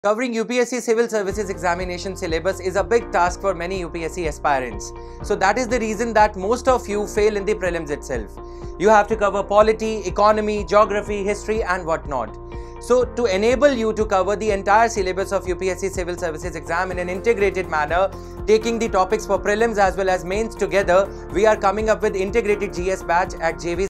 Covering UPSC Civil Services examination syllabus is a big task for many UPSC aspirants. So that is the reason that most of you fail in the prelims itself. You have to cover polity, economy, geography, history and whatnot. So to enable you to cover the entire syllabus of UPSC Civil Services exam in an integrated manner, taking the topics for prelims as well as mains together, we are coming up with integrated GS batch at JV